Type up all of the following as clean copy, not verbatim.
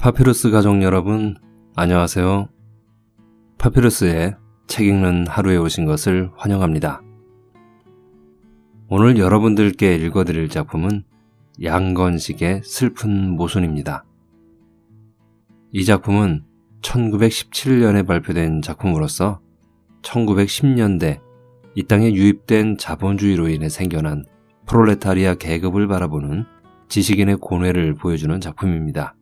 파피루스 가족 여러분, 안녕하세요. 파피루스의 책 읽는 하루에 오신 것을 환영합니다. 오늘 여러분들께 읽어드릴 작품은 양건식의 슬픈 모순입니다. 이 작품은 1917년에 발표된 작품으로서 1910년대 이 땅에 유입된 자본주의로 인해 생겨난 프롤레타리아 계급을 바라보는 지식인의 고뇌를 보여주는 작품입니다.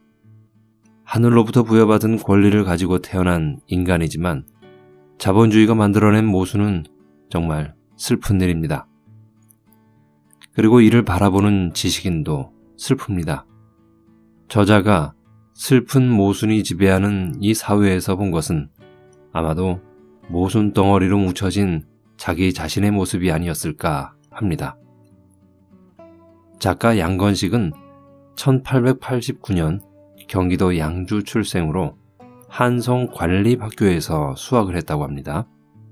하늘로부터 부여받은 권리를 가지고 태어난 인간이지만 자본주의가 만들어낸 모순은 정말 슬픈 일입니다. 그리고 이를 바라보는 지식인도 슬픕니다. 저자가 슬픈 모순이 지배하는 이 사회에서 본 것은 아마도 모순 덩어리로 묻혀진 자기 자신의 모습이 아니었을까 합니다. 작가 양건식은 1889년 경기도 양주 출생으로 한성관립학교에서 수학을 했다고 합니다.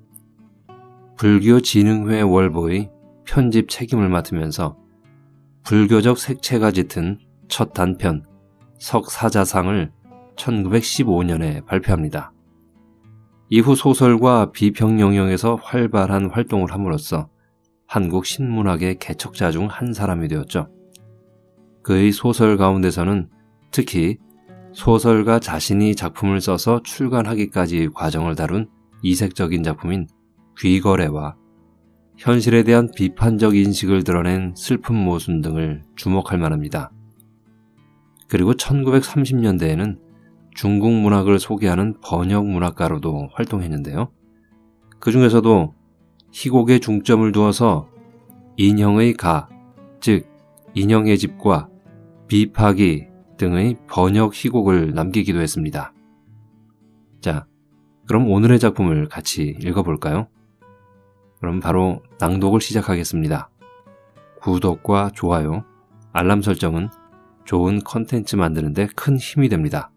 불교진흥회 월보의 편집 책임을 맡으면서 불교적 색채가 짙은 첫 단편 석사자상을 1915년에 발표합니다. 이후 소설과 비평 영역에서 활발한 활동을 함으로써 한국 신문학의 개척자 중 한 사람이 되었죠. 그의 소설 가운데서는 특히 소설가 자신이 작품을 써서 출간하기까지의 과정을 다룬 이색적인 작품인 귀거래와 현실에 대한 비판적 인식을 드러낸 슬픈 모순 등을 주목할 만합니다. 그리고 1930년대에는 중국 문학을 소개하는 번역 문학가로도 활동했는데요. 그 중에서도 희곡에 중점을 두어서 인형의 가, 즉 인형의 집과 비파기 등의 번역 희곡을 남기기도 했습니다. 자, 그럼 오늘의 작품을 같이 읽어볼까요? 그럼 바로 낭독을 시작하겠습니다. 구독과 좋아요, 알람 설정은 좋은 컨텐츠 만드는데 큰 힘이 됩니다.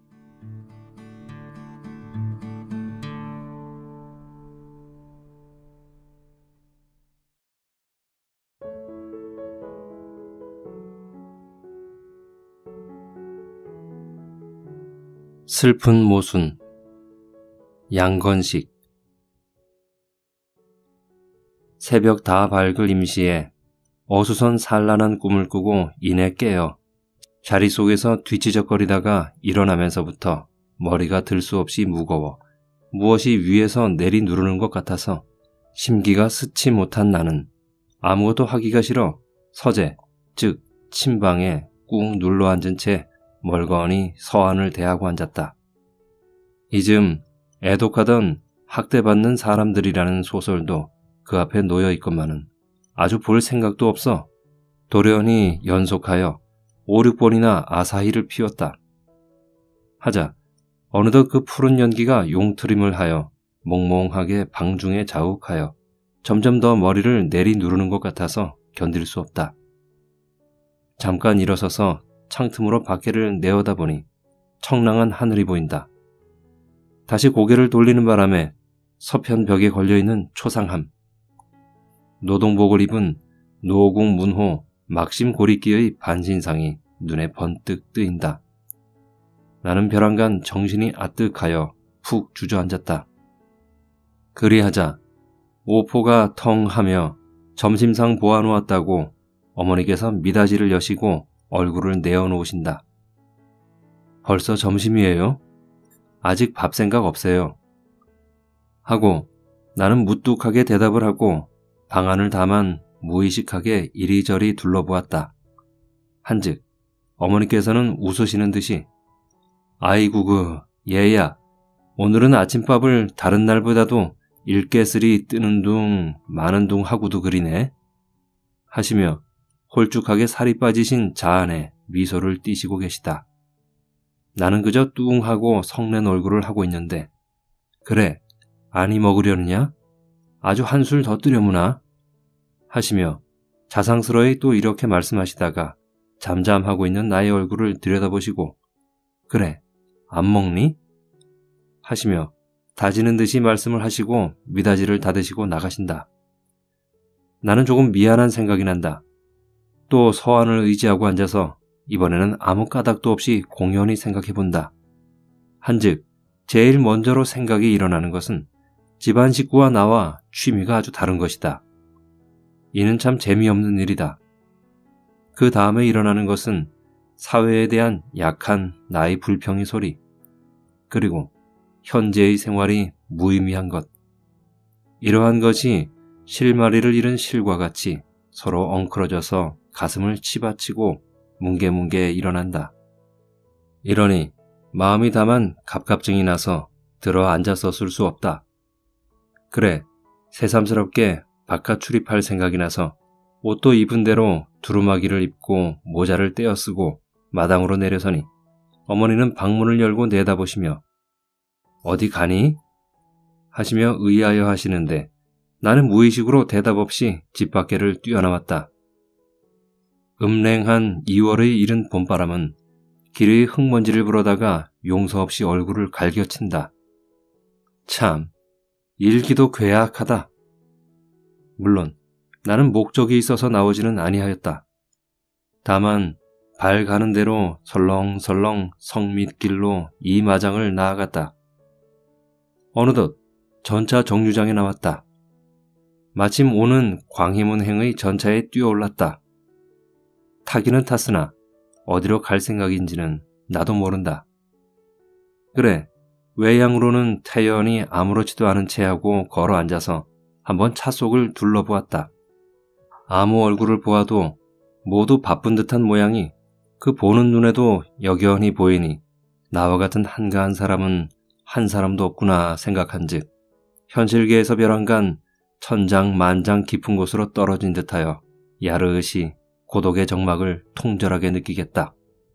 슬픈 모순. 양건식. 새벽 다 밝을 임시에 어수선 산란한 꿈을 꾸고 이내 깨어 자리 속에서 뒤치적거리다가 일어나면서부터 머리가 들 수 없이 무거워 무엇이 위에서 내리 누르는 것 같아서 심기가 스치 못한 나는 아무것도 하기가 싫어 서재, 즉 침방에 꾹 눌러앉은 채 멀거니 서한을 대하고 앉았다. 이즘 애독하던 학대받는 사람들이라는 소설도 그 앞에 놓여 있건만은 아주 볼 생각도 없어 도련히 연속하여 5, 6번이나 아사히를 피웠다. 하자 어느덧 그 푸른 연기가 용트림을 하여 몽몽하게 방중에 자욱하여 점점 더 머리를 내리 누르는 것 같아서 견딜 수 없다. 잠깐 일어서서 창틈으로 밖에를 내어다보니 청량한 하늘이 보인다. 다시 고개를 돌리는 바람에 서편 벽에 걸려있는 초상함. 노동복을 입은 노국 문호 막심 고리끼의 반신상이 눈에 번뜩 뜨인다. 나는 벼랑간 정신이 아뜩하여 푹 주저앉았다. 그리하자 오포가 텅 하며 점심상 보아놓았다고 어머니께서 미닫이를 여시고 얼굴을 내어놓으신다. 벌써 점심이에요? 아직 밥 생각 없어요. 하고 나는 무뚝하게 대답을 하고 방안을 다만 무의식하게 이리저리 둘러보았다. 한즉 어머니께서는 웃으시는 듯이 아이구그 얘야 오늘은 아침밥을 다른 날보다도 일개슬이 뜨는 둥 마는 둥 하고도 그리네 하시며 홀쭉하게 살이 빠지신 자안에 미소를 띠시고 계시다. 나는 그저 뚱하고 성낸 얼굴을 하고 있는데 그래 아니 먹으려느냐? 아주 한술 더 뜨려무나? 하시며 자상스러이 또 이렇게 말씀하시다가 잠잠하고 있는 나의 얼굴을 들여다보시고 그래 안 먹니? 하시며 다지는 듯이 말씀을 하시고 미닫이를 닫으시고 나가신다. 나는 조금 미안한 생각이 난다. 또 서한을 의지하고 앉아서 이번에는 아무 까닭도 없이 공연히 생각해본다. 한즉 제일 먼저로 생각이 일어나는 것은 집안 식구와 나와 취미가 아주 다른 것이다. 이는 참 재미없는 일이다. 그 다음에 일어나는 것은 사회에 대한 약한 나의 불평의 소리, 그리고 현재의 생활이 무의미한 것. 이러한 것이 실마리를 잃은 실과 같이 서로 엉클어져서 가슴을 치받치고 뭉게뭉게 일어난다. 이러니 마음이 다만 갑갑증이 나서 들어 앉았었을 수 없다. 그래, 새삼스럽게 바깥 출입할 생각이 나서 옷도 입은 대로 두루마기를 입고 모자를 떼어 쓰고 마당으로 내려서니 어머니는 방문을 열고 내다보시며 어디 가니? 하시며 의아해 하시는데 나는 무의식으로 대답 없이 집 밖에를 뛰어나왔다. 음랭한 2월의 이른 봄바람은 길 위의 흙먼지를 불어다가 용서 없이 얼굴을 갈겨친다. 참, 일기도 괴악하다. 물론 나는 목적이 있어서 나오지는 아니하였다. 다만 발 가는 대로 설렁설렁 성밑길로 이 마장을 나아갔다. 어느덧 전차 정류장에 나왔다. 마침 오는 광희문행의 전차에 뛰어올랐다. 타기는 탔으나 어디로 갈 생각인지는 나도 모른다. 그래, 외양으로는 태연히 아무렇지도 않은 체하고 걸어 앉아서 한번 차 속을 둘러보았다. 아무 얼굴을 보아도 모두 바쁜 듯한 모양이 그 보는 눈에도 여견히 보이니 나와 같은 한가한 사람은 한 사람도 없구나 생각한즉 현실계에서 벼랑간 천장만장 깊은 곳으로 떨어진 듯하여 야릇이 고독의 정막을 통절하게 느끼겠다.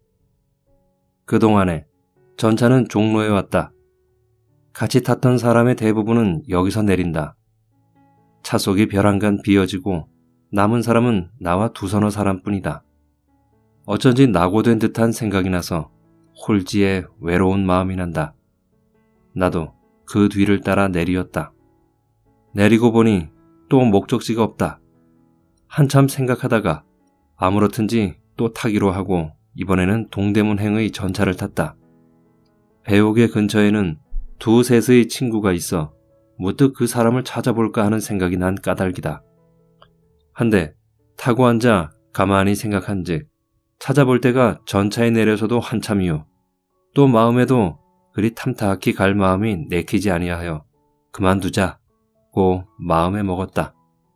그동안에 전차는 종로에 왔다. 같이 탔던 사람의 대부분은 여기서 내린다. 차 속이 벼랑간 비어지고 남은 사람은 나와 두서너 사람뿐이다. 어쩐지 낙오된 듯한 생각이 나서 홀지에 외로운 마음이 난다. 나도 그 뒤를 따라 내리었다. 내리고 보니 또 목적지가 없다. 한참 생각하다가 아무렇든지 또 타기로 하고 이번에는 동대문행의 전차를 탔다. 배옥의 근처에는 두셋의 친구가 있어 무뜩 그 사람을 찾아볼까 하는 생각이 난 까닭이다. 한데 타고 앉아 가만히 생각한즉 찾아볼 때가 전차에 내려서도 한참이요. 또 마음에도 그리 탐탁히 갈 마음이 내키지 아니하여 그만두자고 마음에 먹었다.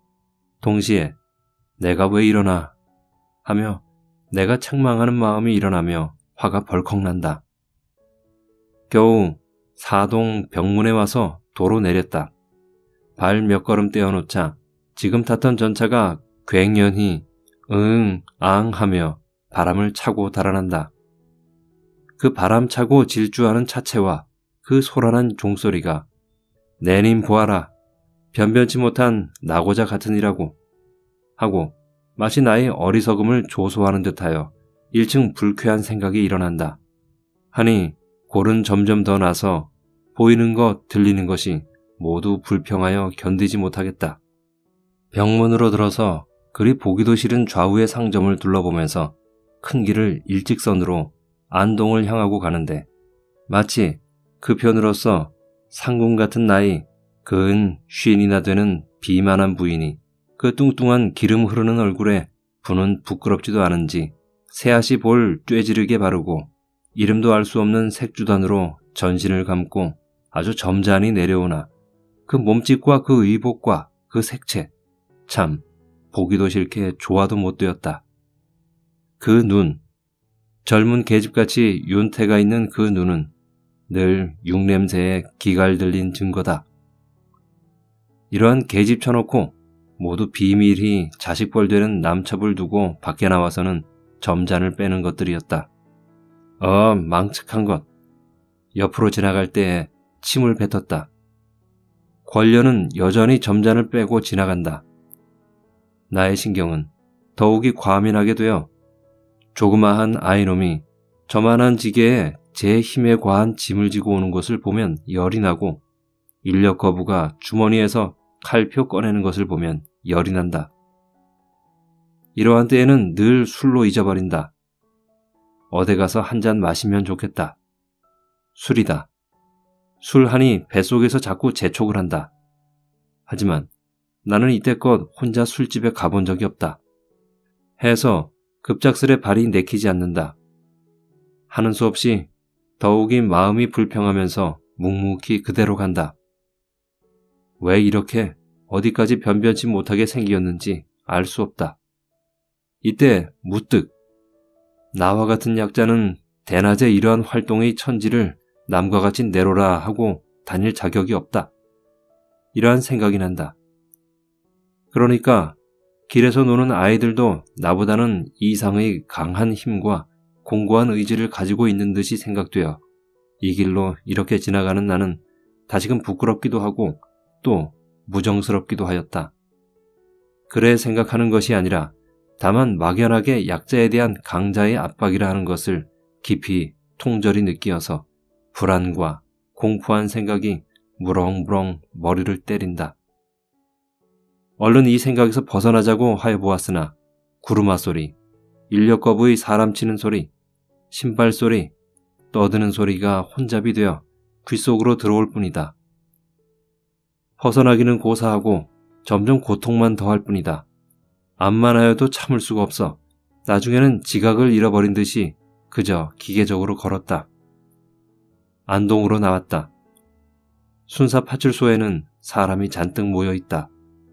동시에 내가 왜 이러나 하며 내가 책망하는 마음이 일어나며 화가 벌컥 난다. 겨우 사동 병문에 와서 도로 내렸다. 발 몇 걸음 떼어놓자 지금 탔던 전차가 괭연히 응, 앙 하며 바람을 차고 달아난다. 그 바람 차고 질주하는 차체와 그 소란한 종소리가 내님 보아라, 변변치 못한 나고자 같으니라고 하고 마치 나의 어리석음을 조소하는 듯하여 일층 불쾌한 생각이 일어난다. 하니 골은 점점 더 나서 보이는 것, 들리는 것이 모두 불평하여 견디지 못하겠다. 병문으로 들어서 그리 보기도 싫은 좌우의 상점을 둘러보면서 큰 길을 일직선으로 안동을 향하고 가는데 마치 그 편으로서 상궁 같은 나이 근 50이나 되는 비만한 부인이 그 뚱뚱한 기름 흐르는 얼굴에 분은 부끄럽지도 않은지 새앗이 볼 쬐지르게 바르고 이름도 알 수 없는 색주단으로 전신을 감고 아주 점잖이 내려오나 그 몸짓과 그 의복과 그 색채 참 보기도 싫게 좋아도 못 되었다. 그 눈, 젊은 계집같이 윤태가 있는 그 눈은 늘 육냄새에 기갈 들린 증거다. 이러한 계집 쳐놓고 모두 비밀히 자식벌 되는 남첩을 두고 밖에 나와서는 점잔을 빼는 것들이었다. 망측한 것. 옆으로 지나갈 때에 침을 뱉었다. 권련은 여전히 점잔을 빼고 지나간다. 나의 신경은 더욱이 과민하게 되어 조그마한 아이놈이 저만한 지게에 제 힘에 과한 짐을 지고 오는 것을 보면 열이 나고 인력 거부가 주머니에서 칼표 꺼내는 것을 보면 열이 난다. 이러한 때에는 늘 술로 잊어버린다. 어디 가서 한 잔 마시면 좋겠다. 술이다. 술 하니 뱃속에서 자꾸 재촉을 한다. 하지만 나는 이때껏 혼자 술집에 가본 적이 없다. 해서 급작스레 발이 내키지 않는다. 하는 수 없이 더욱이 마음이 불평하면서 묵묵히 그대로 간다. 왜 이렇게 어디까지 변변치 못하게 생겼는지 알 수 없다. 이때 무뜩 나와 같은 약자는 대낮에 이러한 활동의 천지를 남과 같이 내로라 하고 다닐 자격이 없다. 이러한 생각이 난다. 그러니까 길에서 노는 아이들도 나보다는 이상의 강한 힘과 공고한 의지를 가지고 있는 듯이 생각되어 이 길로 이렇게 지나가는 나는 다시금 부끄럽기도 하고 또 무정스럽기도 하였다. 그래 생각하는 것이 아니라 다만 막연하게 약자에 대한 강자의 압박이라 하는 것을 깊이 통절히 느끼어서 불안과 공포한 생각이 무렁무렁 머리를 때린다. 얼른 이 생각에서 벗어나자고 하여 보았으나 구르마 소리, 인력거부의 사람 치는 소리, 신발 소리, 떠드는 소리가 혼잡이 되어 귓속으로 들어올 뿐이다. 벗어나기는 고사하고 점점 고통만 더할 뿐이다. 암만 하여도 참을 수가 없어 나중에는 지각을 잃어버린 듯이 그저 기계적으로 걸었다. 안동으로 나왔다. 순사 파출소에는 사람이 잔뜩 모여 있다.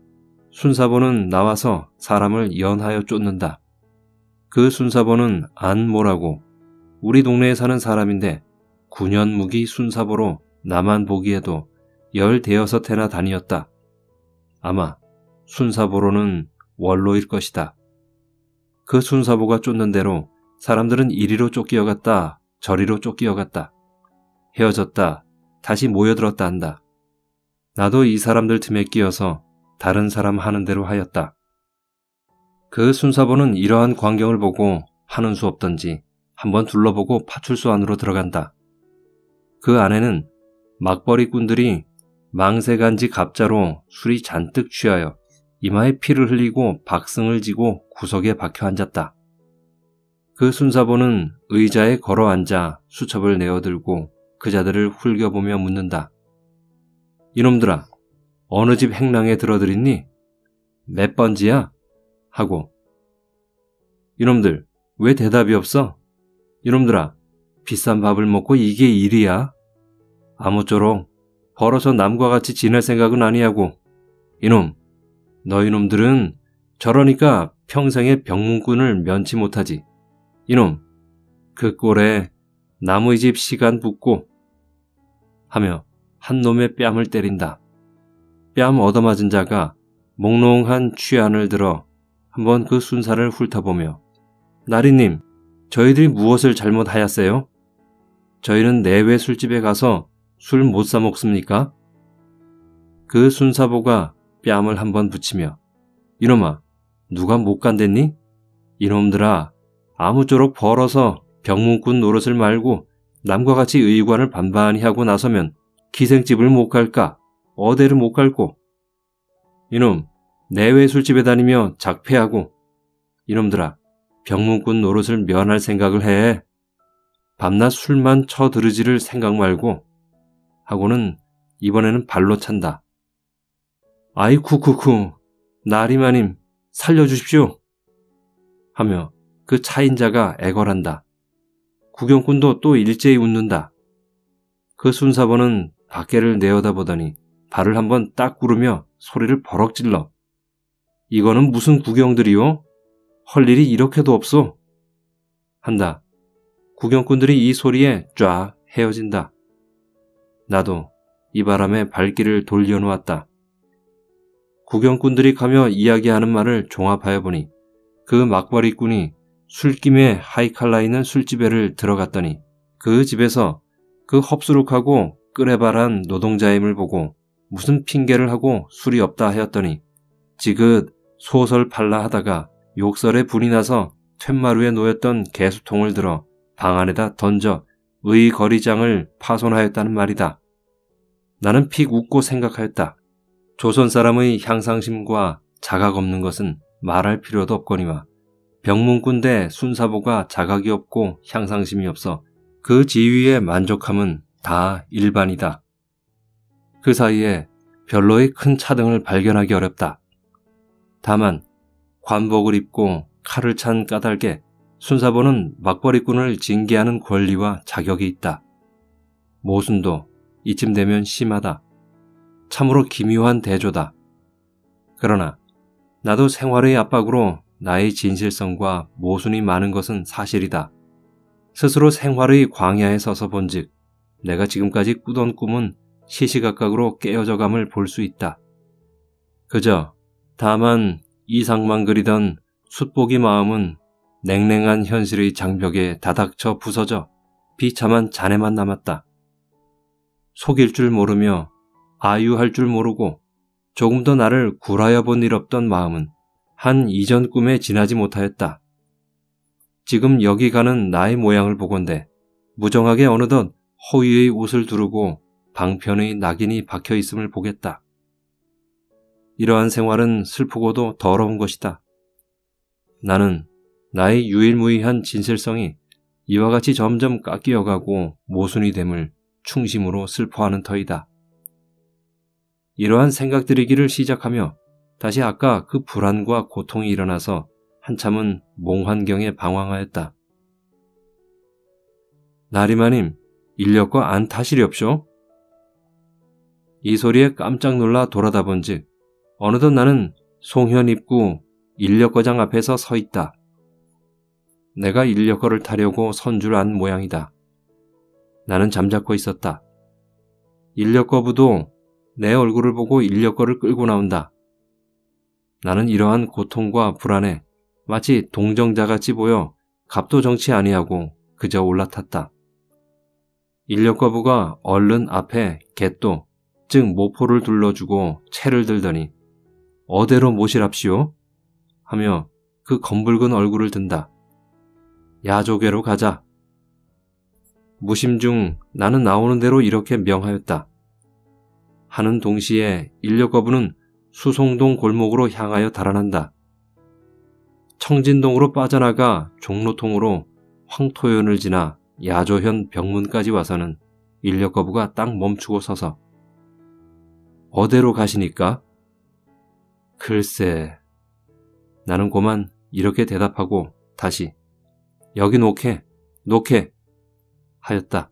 순사보는 나와서 사람을 연하여 쫓는다. 그 순사보는 안모라고 우리 동네에 사는 사람인데 9년 무기 순사보로 나만 보기에도 15해나 다니었다. 아마 순사보로는 원로일 것이다. 그 순사보가 쫓는 대로 사람들은 이리로 쫓기어갔다 저리로 쫓기어갔다. 헤어졌다 다시 모여들었다 한다. 나도 이 사람들 틈에 끼어서 다른 사람 하는 대로 하였다. 그 순사보는 이러한 광경을 보고 하는 수 없던지 한번 둘러보고 파출소 안으로 들어간다. 그 안에는 막벌이꾼들이 망세간지 갑자로 술이 잔뜩 취하여 이마에 피를 흘리고 박승을 지고 구석에 박혀 앉았다. 그 순사보는 의자에 걸어 앉아 수첩을 내어들고 그 자들을 훑겨보며 묻는다. 이놈들아, 어느 집 행랑에 들어들있니? 몇 번지야? 하고. 이놈들, 왜 대답이 없어? 이놈들아, 비싼 밥을 먹고 이게 일이야? 아무쪼록 벌어서 남과 같이 지낼 생각은 아니하고. 이놈, 너희놈들은 저러니까 평생에 병문꾼을 면치 못하지. 이놈, 그 꼴에 남의 집 시간 붓고 하며 한 놈의 뺨을 때린다. 뺨 얻어맞은 자가 몽롱한 취안을 들어 한번 그 순사를 훑어보며 나리님, 저희들이 무엇을 잘못하였어요? 저희는 내외 술집에 가서 술 못 사 먹습니까? 그 순사보가 뺨을 한번 붙이며 이놈아, 누가 못 간댔니? 이놈들아, 아무쪼록 벌어서 병문꾼 노릇을 말고 남과 같이 의관을 반반히 하고 나서면 기생집을 못 갈까? 어디를 못 갈고? 이놈, 내외 술집에 다니며 작패하고 이놈들아, 병문꾼 노릇을 면할 생각을 해. 밤낮 술만 쳐들으지를 생각 말고 하고는 이번에는 발로 찬다. 아이 쿠쿠쿠, 나리마님 살려주십시오. 하며 그 차인자가 애걸한다. 구경꾼도 또 일제히 웃는다. 그 순사보는 밖에를 내어다보더니 발을 한번 딱 구르며 소리를 버럭 질러. 이거는 무슨 구경들이요? 헐 일이 이렇게도 없소? 한다. 구경꾼들이 이 소리에 쫙 헤어진다. 나도 이 바람에 발길을 돌려놓았다. 구경꾼들이 가며 이야기하는 말을 종합하여 보니 그 막벌이꾼이 술김에 하이칼라 있는 술집에를 들어갔더니 그 집에서 그 헙수룩하고 끄레발한 노동자임을 보고 무슨 핑계를 하고 술이 없다 하였더니 지긋 소설 팔라 하다가 욕설에 분이 나서 툇마루에 놓였던 개수통을 들어 방 안에다 던져 의거리장을 파손하였다는 말이다. 나는 픽 웃고 생각하였다. 조선 사람의 향상심과 자각 없는 것은 말할 필요도 없거니와 병문군대 순사보가 자각이 없고 향상심이 없어 그 지위에 만족함은 다 일반이다. 그 사이에 별로의 큰 차등을 발견하기 어렵다. 다만 관복을 입고 칼을 찬 까닭에 순사보는 막벌이꾼을 징계하는 권리와 자격이 있다. 모순도 이쯤 되면 심하다. 참으로 기묘한 대조다. 그러나 나도 생활의 압박으로 나의 진실성과 모순이 많은 것은 사실이다. 스스로 생활의 광야에 서서 본즉 내가 지금까지 꾸던 꿈은 시시각각으로 깨어져감을 볼 수 있다. 그저 다만 이상만 그리던 숫보기 마음은 냉랭한 현실의 장벽에 다닥쳐 부서져 비참한 잔해만 남았다. 속일 줄 모르며 아유할 줄 모르고 조금 더 나를 굴하여 본 일 없던 마음은 한 이전 꿈에 지나지 못하였다. 지금 여기 가는 나의 모양을 보건대 무정하게 어느덧 허위의 옷을 두르고 방편의 낙인이 박혀 있음을 보겠다. 이러한 생활은 슬프고도 더러운 것이다. 나는 나의 유일무이한 진실성이 이와 같이 점점 깎여가고 모순이 됨을 충심으로 슬퍼하는 터이다. 이러한 생각들이기를 시작하며 다시 아까 그 불안과 고통이 일어나서 한참은 몽환경에 방황하였다. 나리마님, 인력거 안 타시렵쇼? 이 소리에 깜짝 놀라 돌아다 본즉 어느덧 나는 송현 입구 인력거장 앞에서 서 있다. 내가 인력거를 타려고 선 줄 안 모양이다. 나는 잠자코 있었다. 인력거부도 내 얼굴을 보고 인력거를 끌고 나온다. 나는 이러한 고통과 불안에 마치 동정자같이 보여 값도 정치 아니하고 그저 올라탔다. 인력거부가 얼른 앞에 갯도, 즉 모포를 둘러주고 채를 들더니 어대로 모시랍시오 하며 그 검붉은 얼굴을 든다. 야조계로 가자. 무심 중 나는 나오는 대로 이렇게 명하였다. 하는 동시에 인력거부는 수송동 골목으로 향하여 달아난다. 청진동으로 빠져나가 종로통으로 황토현을 지나 야조현 병문까지 와서는 인력거부가 딱 멈추고 서서 어디로 가시니까? 글쎄. 나는 고만 이렇게 대답하고 다시 여기 놓게 하였다.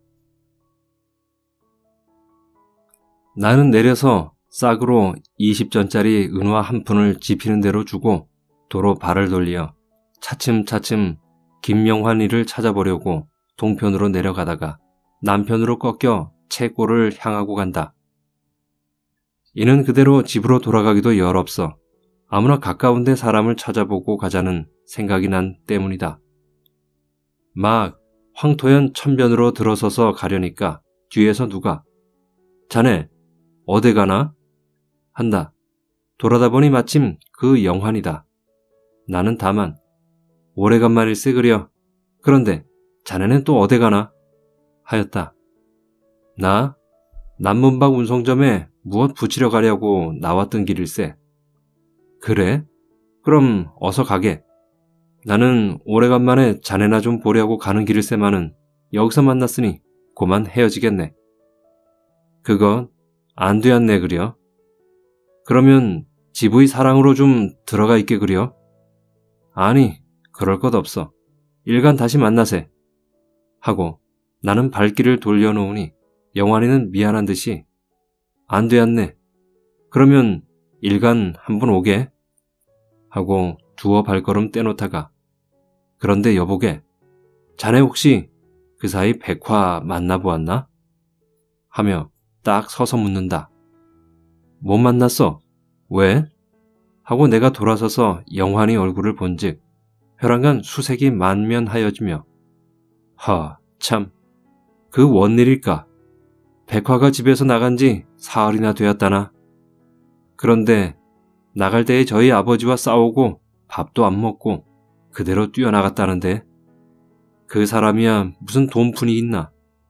나는 내려서 싹으로 20전짜리 은화 한 푼을 지피는 대로 주고 도로 발을 돌려 차츰차츰 김명환이를 찾아보려고 동편으로 내려가다가 남편으로 꺾여 채골을 향하고 간다. 이는 그대로 집으로 돌아가기도 열없어 아무나 가까운 데 사람을 찾아보고 가자는 생각이 난 때문이다. 막 황토현 천변으로 들어서서 가려니까 뒤에서 누가 자네 어디 가나? 한다. 돌아다 보니 마침 그 영환이다. 나는 다만 오래간만일세 그려. 그런데 자네는 또 어디 가나? 하였다. 나? 남문박 운송점에 무엇 붙이러 가려고 나왔던 길일세. 그래? 그럼 어서 가게. 나는 오래간만에 자네나 좀 보려고 가는 길일세마는 여기서 만났으니 고만 헤어지겠네. 그건 안 되었네 그려. 그러면 집의 사랑으로 좀 들어가 있게 그려. 아니 그럴 것 없어. 일간 다시 만나세. 하고 나는 발길을 돌려놓으니 영환이는 미안한 듯이 안 되었네. 그러면 일간 한번 오게. 하고 두어 발걸음 떼놓다가 그런데 여보게 자네 혹시 그 사이 백화 만나보았나? 하며 딱 서서 묻는다. 못 만났어. 왜? 하고 내가 돌아서서 영환이 얼굴을 본즉 혈안간 수색이 만면하여지며 참 그 원일일까? 백화가 집에서 나간 지 사흘이나 되었다나. 그런데 나갈 때에 저희 아버지와 싸우고 밥도 안 먹고 그대로 뛰어나갔다는데 그 사람이야 무슨 돈푼이 있나?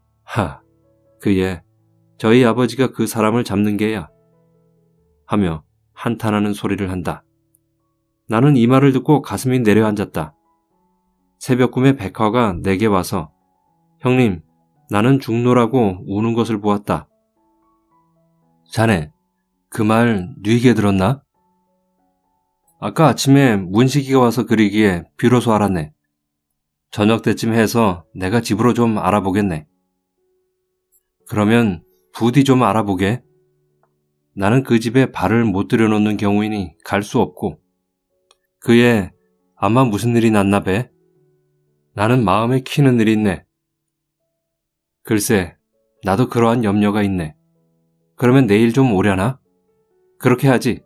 그예 저희 아버지가 그 사람을 잡는 게야. 하며 한탄하는 소리를 한다. 나는 이 말을 듣고 가슴이 내려앉았다. 새벽 꿈에 백화가 내게 와서 형님, 나는 중노라고 우는 것을 보았다. 자네, 그 말 뉘게 들었나? 아까 아침에 문식이가 와서 그리기에 비로소 알았네. 저녁 때쯤 해서 내가 집으로 좀 알아보겠네. 그러면 부디 좀 알아보게. 나는 그 집에 발을 못 들여놓는 경우이니 갈 수 없고 그에 아마 무슨 일이 났나 배? 나는 마음에 키는 일이 있네. 글쎄, 나도 그러한 염려가 있네. 그러면 내일 좀 오려나? 그렇게 하지.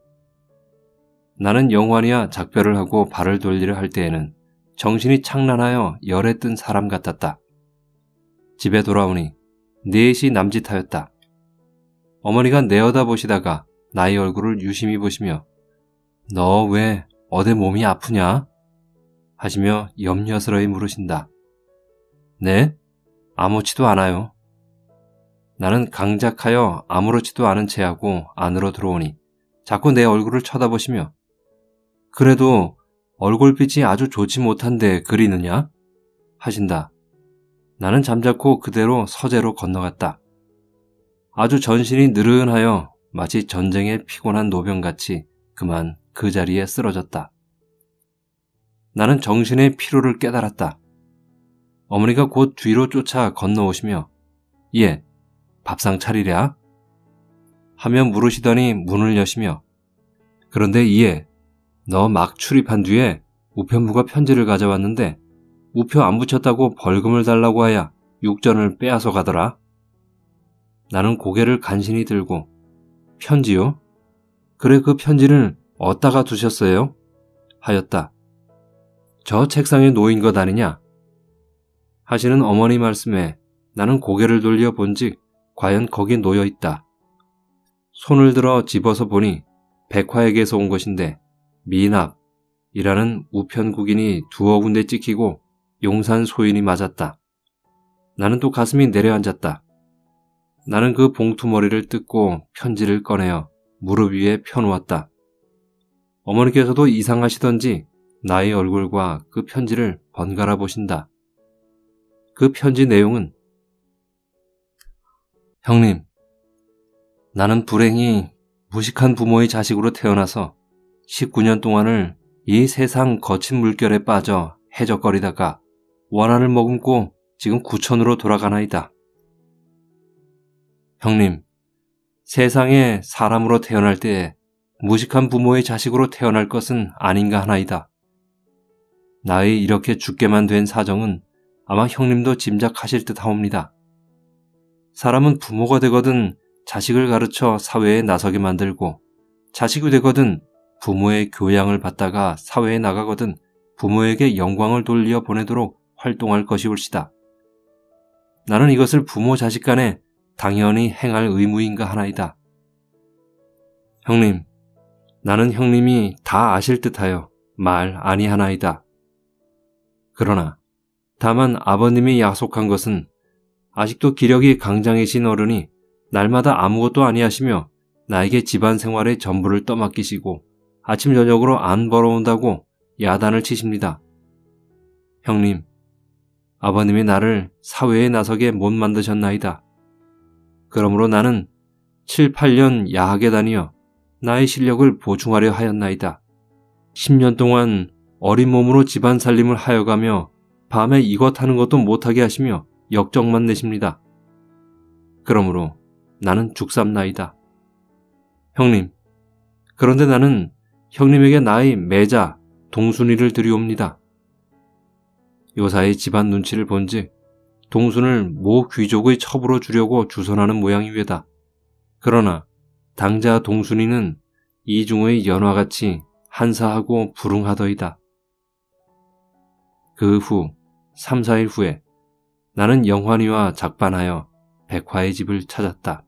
나는 영환이와 작별을 하고 발을 돌리려 할 때에는 정신이 창란하여 열에 뜬 사람 같았다. 집에 돌아오니 4시 남짓하였다. 어머니가 내어다보시다가 나의 얼굴을 유심히 보시며 너 왜 어디 몸이 아프냐? 하시며 염려스러이 물으신다. 네? 아무렇지도 않아요. 나는 강작하여 아무렇지도 않은 체하고 안으로 들어오니 자꾸 내 얼굴을 쳐다보시며 그래도 얼굴빛이 아주 좋지 못한데 그리느냐? 하신다. 나는 잠자코 그대로 서재로 건너갔다. 아주 전신이 느른하여 마치 전쟁에 피곤한 노병같이 그만 그 자리에 쓰러졌다. 나는 정신의 피로를 깨달았다. 어머니가 곧 뒤로 쫓아 건너오시며 예, 밥상 차리랴? 하며 물으시더니 문을 여시며 그런데 예, 너 막 출입한 뒤에 우편부가 편지를 가져왔는데 우표 안 붙였다고 벌금을 달라고 하야 육전을 빼앗아 가더라. 나는 고개를 간신히 들고 편지요? 그래 그 편지를 어디다가 두셨어요? 하였다. 저 책상에 놓인 것 아니냐? 하시는 어머니 말씀에 나는 고개를 돌려 본즉 과연 거기 놓여 있다. 손을 들어 집어서 보니 백화에게서 온 것인데 미납이라는 우편국인이 2어 군데 찍히고 용산 소인이 맞았다. 나는 또 가슴이 내려앉았다. 나는 그 봉투머리를 뜯고 편지를 꺼내어 무릎 위에 펴놓았다. 어머니께서도 이상하시던지 나의 얼굴과 그 편지를 번갈아 보신다. 그 편지 내용은 형님, 나는 불행히 무식한 부모의 자식으로 태어나서 19년 동안을 이 세상 거친 물결에 빠져 해적거리다가 원한을 머금고 지금 구천으로 돌아가나이다. 형님, 세상에 사람으로 태어날 때에 무식한 부모의 자식으로 태어날 것은 아닌가 하나이다. 나의 이렇게 죽게만 된 사정은 아마 형님도 짐작하실 듯 하옵니다. 사람은 부모가 되거든 자식을 가르쳐 사회에 나서게 만들고 자식이 되거든 부모의 교양을 받다가 사회에 나가거든 부모에게 영광을 돌려 보내도록 활동할 것이 옳시다. 나는 이것을 부모 자식 간에 당연히 행할 의무인가 하나이다. 형님, 나는 형님이 다 아실 듯하여 말 아니하나이다. 그러나 다만 아버님이 약속한 것은 아직도 기력이 강장이신 어른이 날마다 아무것도 아니하시며 나에게 집안 생활의 전부를 떠맡기시고 아침 저녁으로 안 벌어온다고 야단을 치십니다. 형님, 아버님이 나를 사회에 나서게 못 만드셨나이다. 그러므로 나는 7, 8년 야학에 다니어 나의 실력을 보충하려 하였나이다. 10년 동안 어린 몸으로 집안 살림을 하여가며 밤에 이것 하는 것도 못하게 하시며 역정만 내십니다. 그러므로 나는 죽삼나이다. 형님, 그런데 나는 형님에게 나의 매자, 동순이를 드리옵니다. 요사이 집안 눈치를 본즉 동순을 모 귀족의 첩으로 주려고 주선하는 모양이외다. 그러나 당자 동순이는 이중의 연화같이 한사하고 불응하더이다. 그 후 3, 4일 후에 나는 영환이와 작반하여 백화의 집을 찾았다.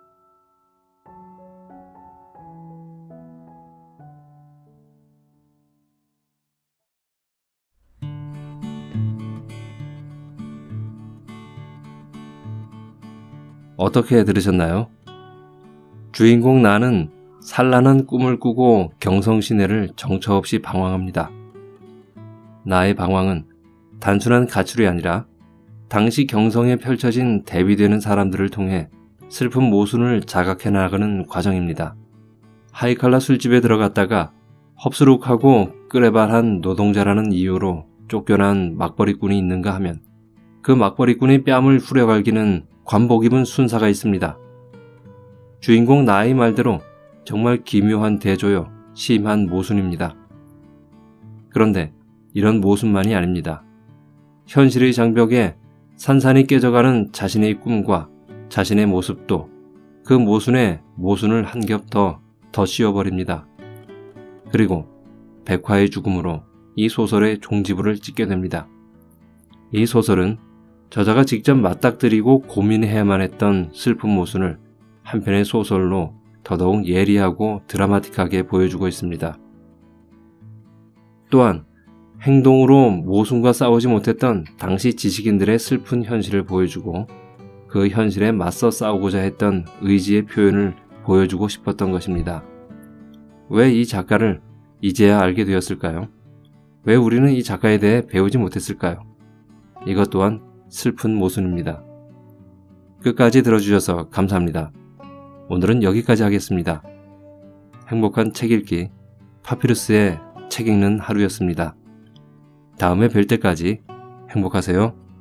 어떻게 들으셨나요? 주인공 나는 산란한 꿈을 꾸고 경성시내를 정처없이 방황합니다. 나의 방황은 단순한 가출이 아니라 당시 경성에 펼쳐진 대비되는 사람들을 통해 슬픈 모순을 자각해 나가는 과정입니다. 하이칼라 술집에 들어갔다가 헙스룩하고 끄레발한 노동자라는 이유로 쫓겨난 막벌이꾼이 있는가 하면 그 막벌이꾼의 뺨을 후려갈기는 관복 입은 순사가 있습니다. 주인공 나의 말대로 정말 기묘한 대조여 심한 모순입니다. 그런데 이런 모순만이 아닙니다. 현실의 장벽에 산산이 깨져가는 자신의 꿈과 자신의 모습도 그 모순에 모순을 한 겹 더 씌워버립니다. 그리고 백화의 죽음으로 이 소설의 종지부를 찍게 됩니다. 이 소설은 저자가 직접 맞닥뜨리고 고민해야만 했던 슬픈 모순을 한 편의 소설로 더더욱 예리하고 드라마틱하게 보여주고 있습니다. 또한 행동으로 모순과 싸우지 못했던 당시 지식인들의 슬픈 현실을 보여주고 그 현실에 맞서 싸우고자 했던 의지의 표현을 보여주고 싶었던 것입니다. 왜 이 작가를 이제야 알게 되었을까요? 왜 우리는 이 작가에 대해 배우지 못했을까요? 이것 또한 슬픈 모순입니다. 끝까지 들어주셔서 감사합니다. 오늘은 여기까지 하겠습니다. 행복한 책 읽기, 파피루스의 책 읽는 하루였습니다. 다음에 뵐 때까지 행복하세요.